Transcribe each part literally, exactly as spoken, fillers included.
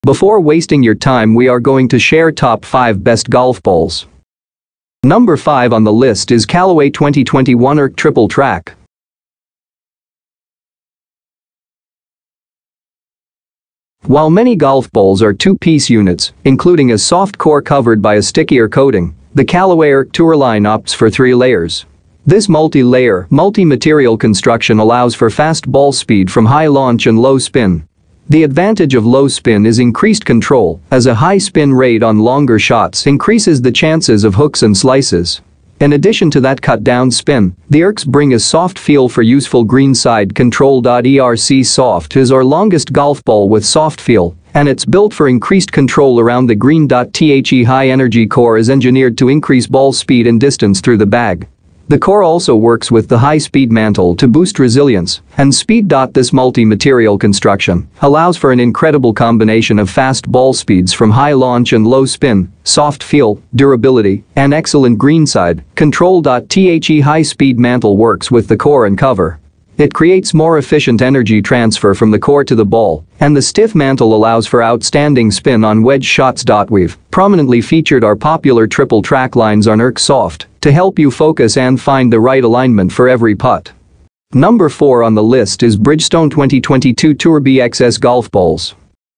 Before wasting your time, we are going to share top five best golf balls. Number five on the list is Callaway twenty twenty-one E R C Triple Track. While many golf balls are two-piece units, including a soft core covered by a stickier coating, the Callaway E R C Tour line opts for three layers. This multi-layer, multi-material construction allows for fast ball speed from high launch and low spin. The advantage of low spin is increased control, as a high spin rate on longer shots increases the chances of hooks and slices. In addition to that cut-down spin, the E R Cs bring a soft feel for useful greenside control. E R C Soft is our longest golf ball with soft feel, and it's built for increased control around the green. The high-energy core is engineered to increase ball speed and distance through the bag. The core also works with the high-speed mantle to boost resilience and speed. This multi-material construction allows for an incredible combination of fast ball speeds from high launch and low spin, soft feel, durability, and excellent greenside control. The high-speed mantle works with the core and cover. It creates more efficient energy transfer from the core to the ball, and the stiff mantle allows for outstanding spin on wedge shots. We've prominently featured our popular triple track lines on E R C Soft to help you focus and find the right alignment for every putt. Number four on the list is Bridgestone twenty twenty-two Tour B X S golf balls.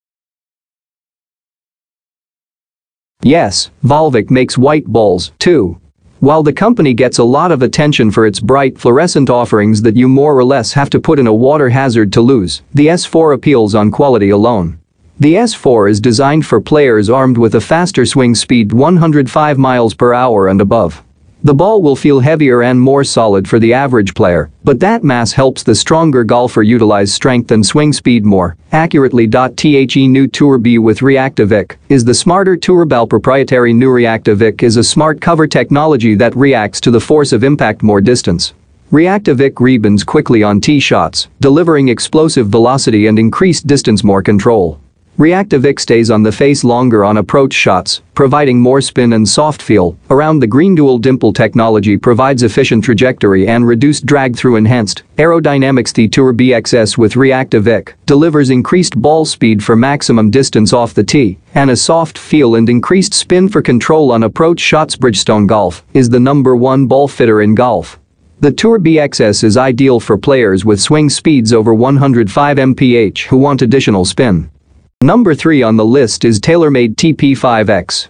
Yes, Volvic makes white balls, too. While the company gets a lot of attention for its bright fluorescent offerings that you more or less have to put in a water hazard to lose, the S four appeals on quality alone. The S four is designed for players armed with a faster swing speed, one hundred five miles per hour and above. The ball will feel heavier and more solid for the average player, but that mass helps the stronger golfer utilize strength and swing speed more accurately. The new Tour B with ReactiveIC is the smarter Tourball. Proprietary new ReactiveIC is a smart cover technology that reacts to the force of impact more distance. ReactiveIC rebounds quickly on tee shots, delivering explosive velocity and increased distance more control. ReactiveIC stays on the face longer on approach shots, providing more spin and soft feel around the green. Dual dimple technology provides efficient trajectory and reduced drag through enhanced aerodynamics. The Tour B X S with ReactiveIC delivers increased ball speed for maximum distance off the tee and a soft feel and increased spin for control on approach shots. Bridgestone Golf is the number one ball fitter in golf. The Tour B X S is ideal for players with swing speeds over one hundred five miles per hour who want additional spin. Number three on the list is TaylorMade T P five X.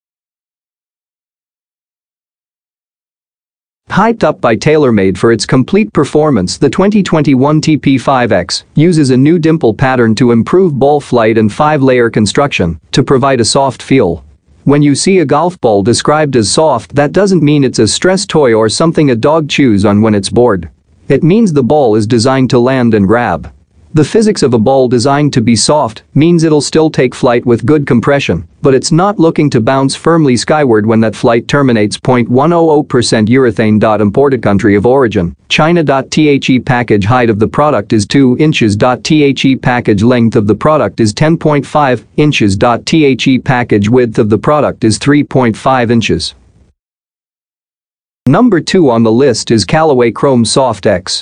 Hyped up by TaylorMade for its complete performance, the twenty twenty-one T P five X uses a new dimple pattern to improve ball flight and five-layer construction to provide a soft feel. When you see a golf ball described as soft, that doesn't mean it's a stress toy or something a dog chews on when it's bored. It means the ball is designed to land and grab. The physics of a ball designed to be soft means it'll still take flight with good compression, but it's not looking to bounce firmly skyward when that flight terminates. zero point one zero zero percent urethane. Imported country of origin, China. The package height of the product is two inches. The package length of the product is ten point five inches. The package width of the product is three point five inches. Number two on the list is Callaway Chrome Soft X.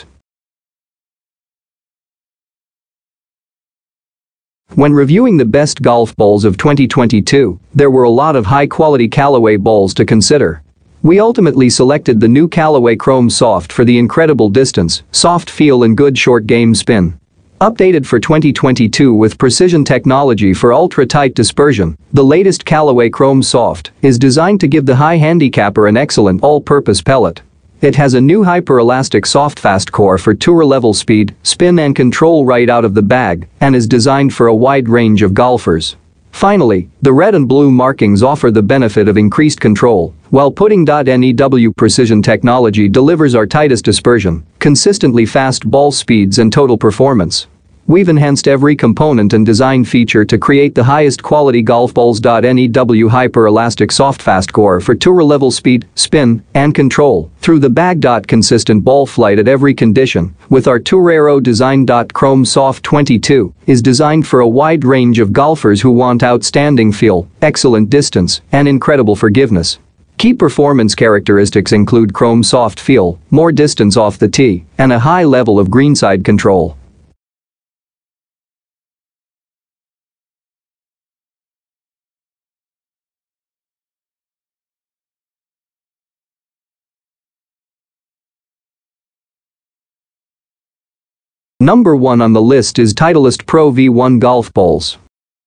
When reviewing the best golf balls of twenty twenty-two, there were a lot of high-quality Callaway balls to consider. We ultimately selected the new Callaway Chrome Soft for the incredible distance, soft feel and good short game spin. Updated for twenty twenty-two with precision technology for ultra-tight dispersion, the latest Callaway Chrome Soft is designed to give the high handicapper an excellent all-purpose pellet. It has a new hyper-elastic soft fast core for tour-level speed, spin and control right out of the bag and is designed for a wide range of golfers. Finally, the red and blue markings offer the benefit of increased control, while putting .new precision technology delivers our tightest dispersion, consistently fast ball speeds and total performance. We've enhanced every component and design feature to create the highest quality golf balls. New hyper-elastic soft fast core for tour-level speed, spin, and control through the bag. Consistent ball flight at every condition with our Tour Aero design. Chrome Soft twenty-two is designed for a wide range of golfers who want outstanding feel, excellent distance, and incredible forgiveness. Key performance characteristics include Chrome Soft feel, more distance off the tee, and a high level of greenside control. Number one on the list is Titleist Pro V one golf balls.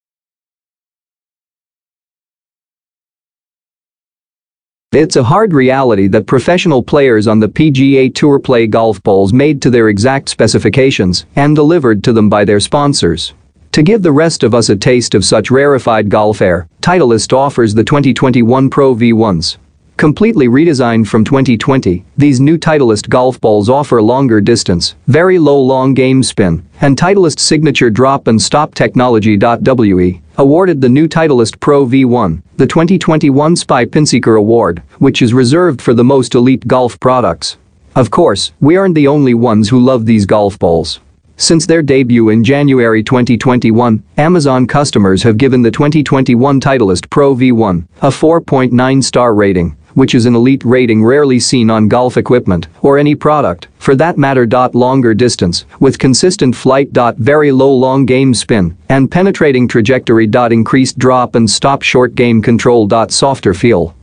It's a hard reality that professional players on the P G A Tour play golf balls made to their exact specifications and delivered to them by their sponsors. To give the rest of us a taste of such rarefied golf air, Titleist offers the twenty twenty-one Pro V ones. Completely redesigned from twenty twenty, these new Titleist golf balls offer longer distance, very low long game spin, and Titleist's signature drop and stop technology. W E awarded the new Titleist Pro V one the twenty twenty-one S P Y Pinseeker Award, which is reserved for the most elite golf products. Of course, we aren't the only ones who love these golf balls. Since their debut in January twenty twenty-one, Amazon customers have given the twenty twenty-one Titleist Pro V one a four point nine star rating, which is an elite rating rarely seen on golf equipment or any product, for that matter. Longer distance, with consistent flight. Very low long game spin, and penetrating trajectory. Increased drop and stop short game control. Softer feel.